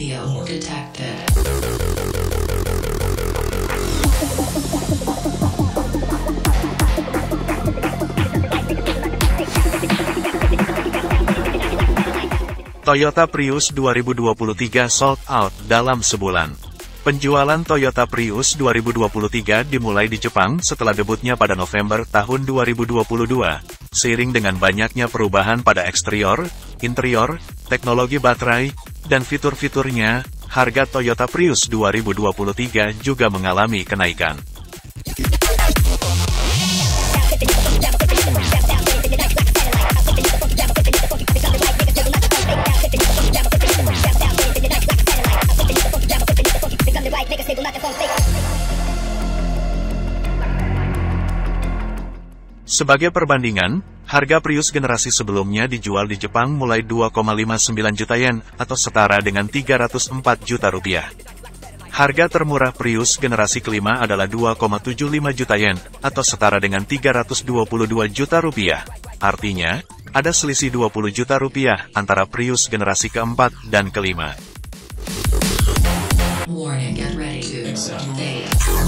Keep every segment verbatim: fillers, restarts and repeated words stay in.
Neo detected. Toyota Prius dua ribu dua puluh tiga sold out dalam sebulan. Penjualan Toyota Prius dua ribu dua puluh tiga dimulai di Jepang setelah debutnya pada November tahun dua ribu dua puluh dua. Seiring dengan banyaknya perubahan pada eksterior, interior, teknologi baterai, dan fitur-fiturnya, harga Toyota Prius dua ribu dua puluh tiga juga mengalami kenaikan. Sebagai perbandingan, harga Prius generasi sebelumnya dijual di Jepang mulai dua koma lima sembilan juta yen, atau setara dengan tiga ratus empat juta rupiah. Harga termurah Prius generasi kelima adalah dua koma tujuh lima juta yen, atau setara dengan tiga ratus dua puluh dua juta rupiah. Artinya, ada selisih dua puluh juta rupiah antara Prius generasi keempat dan kelima. Warning, get ready to accelerate.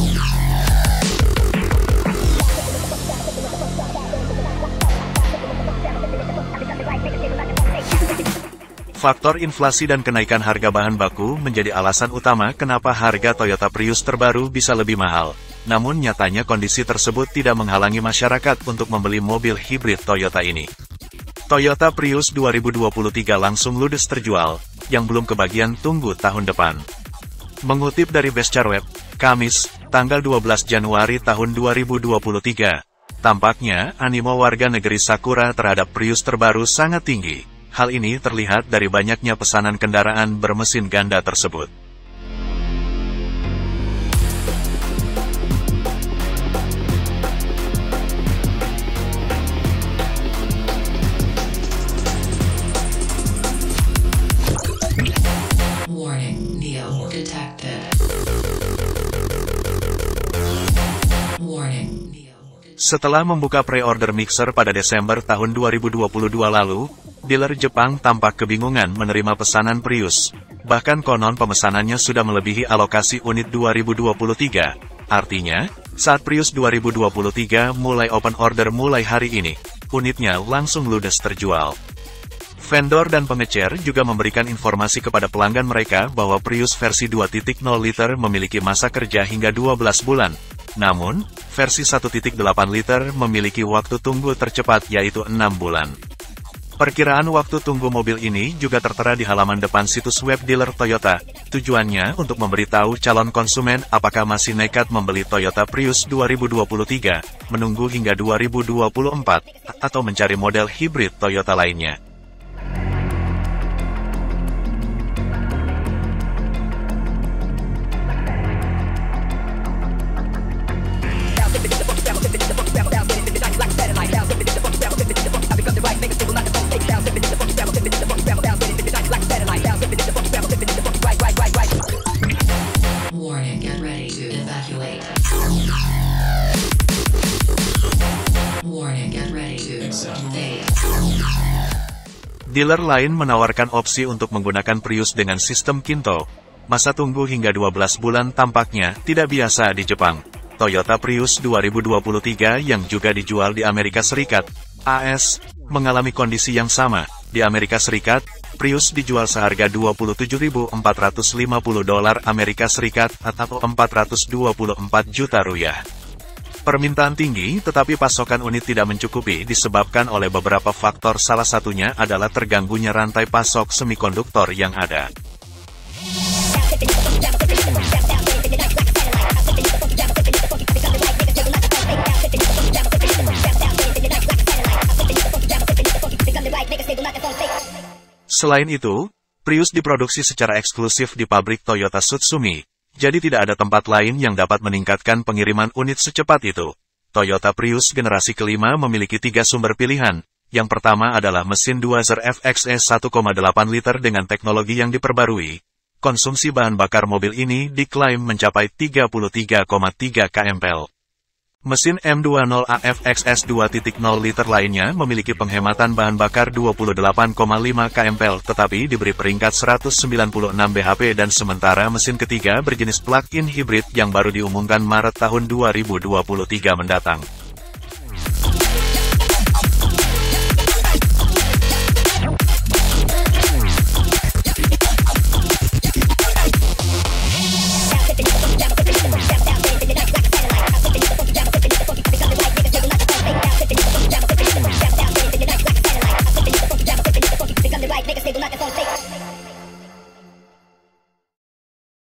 Faktor inflasi dan kenaikan harga bahan baku menjadi alasan utama kenapa harga Toyota Prius terbaru bisa lebih mahal. Namun nyatanya kondisi tersebut tidak menghalangi masyarakat untuk membeli mobil hibrid Toyota ini. Toyota Prius dua ribu dua puluh tiga langsung ludes terjual, yang belum kebagian tunggu tahun depan. Mengutip dari Bestcharweb, Kamis, tanggal dua belas Januari tahun dua ribu dua puluh tiga, tampaknya animo warga negeri Sakura terhadap Prius terbaru sangat tinggi. Hal ini terlihat dari banyaknya pesanan kendaraan bermesin ganda tersebut. Warning, Neo detected. Warning, Neo detected. Setelah membuka pre-order mixer pada Desember tahun dua ribu dua puluh dua lalu, dealer Jepang tampak kebingungan menerima pesanan Prius. Bahkan konon pemesanannya sudah melebihi alokasi unit dua ribu dua puluh tiga. Artinya, saat Prius dua ribu dua puluh tiga mulai open order mulai hari ini, unitnya langsung ludes terjual. Vendor dan pengecer juga memberikan informasi kepada pelanggan mereka bahwa Prius versi dua titik nol liter memiliki masa kerja hingga dua belas bulan. Namun, versi satu titik delapan liter memiliki waktu tunggu tercepat yaitu enam bulan. Perkiraan waktu tunggu mobil ini juga tertera di halaman depan situs web dealer Toyota. Tujuannya untuk memberitahu calon konsumen apakah masih nekat membeli Toyota Prius dua ribu dua puluh tiga, menunggu hingga dua ribu dua puluh empat, atau mencari model hibrid Toyota lainnya. Warning, get ready to evacuate. Warning, get ready to accelerate. Dealer lain menawarkan opsi untuk menggunakan Prius dengan sistem Kinto. Masa tunggu hingga dua belas bulan tampaknya tidak biasa di Jepang. Toyota Prius dua ribu dua puluh tiga yang juga dijual di Amerika Serikat, A S, mengalami kondisi yang sama. Di Amerika Serikat, Prius dijual seharga dua puluh tujuh ribu empat ratus lima puluh dolar Amerika Serikat atau empat ratus dua puluh empat juta rupiah. Permintaan tinggi, tetapi pasokan unit tidak mencukupi disebabkan oleh beberapa faktor, salah satunya adalah terganggunya rantai pasok semikonduktor yang ada. Selain itu, Prius diproduksi secara eksklusif di pabrik Toyota Tsutsumi, jadi tidak ada tempat lain yang dapat meningkatkan pengiriman unit secepat itu. Toyota Prius generasi kelima memiliki tiga sumber pilihan. Yang pertama adalah mesin dua liter F X E satu koma delapan liter dengan teknologi yang diperbarui. Konsumsi bahan bakar mobil ini diklaim mencapai tiga puluh tiga koma tiga kilometer per jam. Mesin M dua puluh A F X S dua titik nol liter lainnya memiliki penghematan bahan bakar dua puluh delapan koma lima kilowatt tetapi diberi peringkat seratus sembilan puluh enam B H P dan sementara mesin ketiga berjenis plug-in hybrid yang baru diumumkan Maret tahun dua ribu dua puluh tiga mendatang.